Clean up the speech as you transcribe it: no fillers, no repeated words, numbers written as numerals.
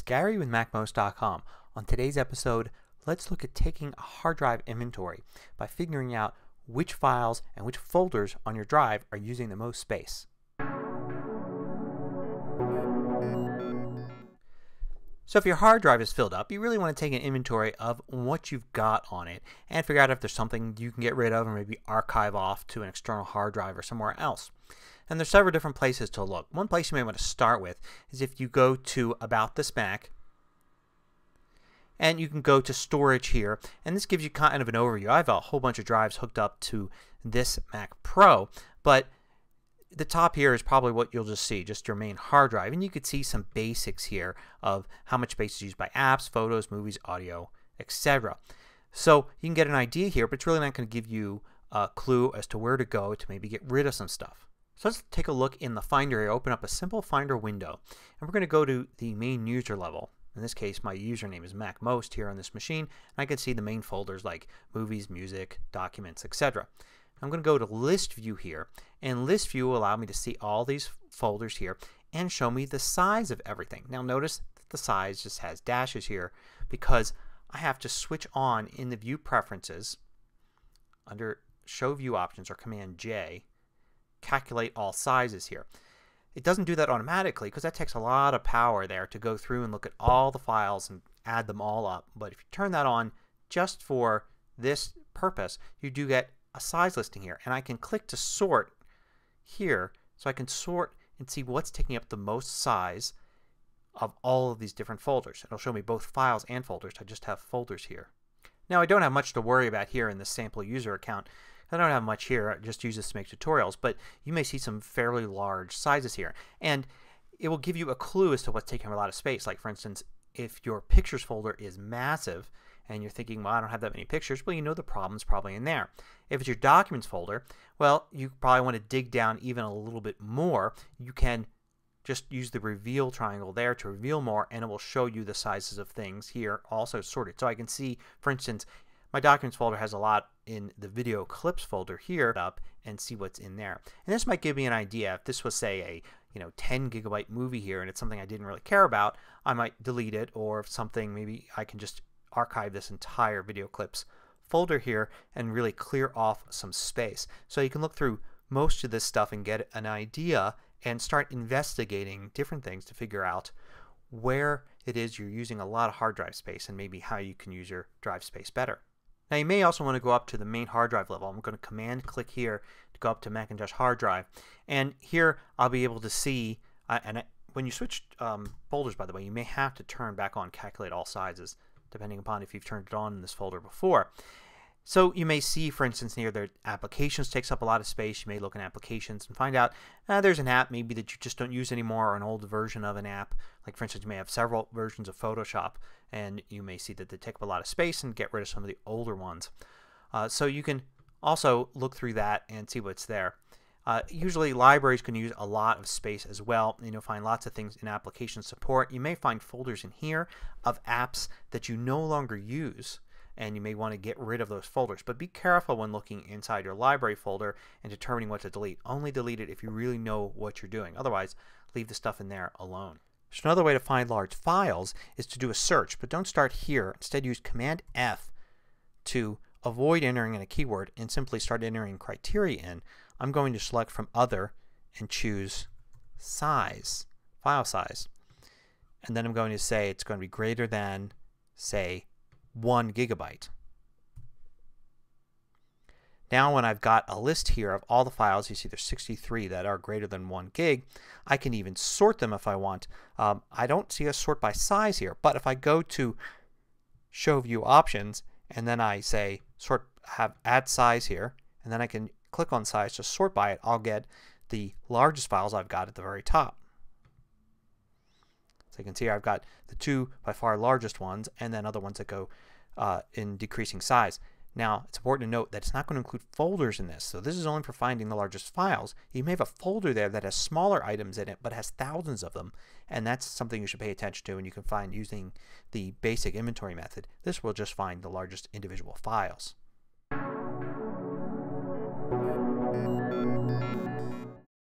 Gary with MacMost.com. On today's episode, let's look at taking a hard drive inventory by figuring out which files and which folders on your drive are using the most space. So if your hard drive is filled up, you really want to take an inventory of what you've got on it and figure out if there's something you can get rid of or maybe archive off to an external hard drive or somewhere else. And there's several different places to look. One place you may want to start with is if you go to About This Mac and you can go to Storage here, and this gives you kind of an overview. I have a whole bunch of drives hooked up to this Mac Pro, but the top here is probably what you'll just see, just your main hard drive. And you could see some basics here of how much space is used by apps, photos, movies, audio, etc. So you can get an idea here, but it's really not going to give you a clue as to where to go to maybe get rid of some stuff. So let's take a look in the Finder here. Open up a simple Finder window, and we're going to go to the main user level. In this case, my username is MacMost here on this machine, and I can see the main folders like movies, music, documents, etc. I'm going to go to List View here, and List View will allow me to see all these folders here and show me the size of everything. Now notice that the size just has dashes here because I have to switch on in the View Preferences under Show View Options or Command J, calculate all sizes here. It doesn't do that automatically because that takes a lot of power there to go through and look at all the files and add them all up. But if you turn that on just for this purpose, you do get a size listing here, and I can click to sort here so I can sort and see what's taking up the most size of all of these different folders. It'll show me both files and folders. I just have folders here. Now I don't have much to worry about here in the sample user account. I don't have much here. I just use this to make tutorials, but you may see some fairly large sizes here, and it will give you a clue as to what's taking a lot of space. Like for instance, if your pictures folder is massive and you're thinking, well, I don't have that many pictures, well, you know the problem's probably in there. If it's your documents folder, well, you probably want to dig down even a little bit more. You can just use the reveal triangle there to reveal more, and it will show you the sizes of things here also sorted. So I can see, for instance, my documents folder has a lot in the video clips folder here up and see what's in there. And this might give me an idea. If this was say a 10 gigabyte movie here and it's something I didn't really care about, I might delete it, or if something, maybe I can just archive this entire video clips folder here and really clear off some space. So you can look through most of this stuff and get an idea and start investigating different things to figure out where it is you're using a lot of hard drive space and maybe how you can use your drive space better. Now you may also want to go up to the main hard drive level. I'm going to Command click here to go up to Macintosh hard drive, and here I'll be able to see when you switch folders, by the way, you may have to turn back on calculate all sizes depending upon if you've turned it on in this folder before. So you may see, for instance, near their applications takes up a lot of space. You may look in applications and find out there's an app maybe that you just don't use anymore, or an old version of an app. Like for instance, you may have several versions of Photoshop, and you may see that they take up a lot of space and get rid of some of the older ones. So you can also look through that and see what's there. Usually libraries can use a lot of space as well, and you'll find lots of things in application support. You may find folders in here of apps that you no longer use, and you may want to get rid of those folders. But be careful when looking inside your library folder and determining what to delete. Only delete it if you really know what you're doing. Otherwise, leave the stuff in there alone. So another way to find large files is to do a search, but don't start here. Instead, use Command F to avoid entering in a keyword and simply start entering criteria in. I'm going to select from Other and choose Size, File Size. And then I'm going to say it's going to be greater than, say, 1 gigabyte. Now when I've got a list here of all the files, you see there's 63 that are greater than 1 gig. I can even sort them if I want. I don't see a sort by size here, but if I go to Show View Options and then I say add size here, and then I can click on size to sort by it, I'll get the largest files I've got at the very top. So you can see I've got the two by far largest ones and then other ones that go in decreasing size. Now it's important to note that it's not going to include folders in this. So this is only for finding the largest files. You may have a folder there that has smaller items in it but has thousands of them, and that's something you should pay attention to, and you can find using the basic inventory method. This will just find the largest individual files.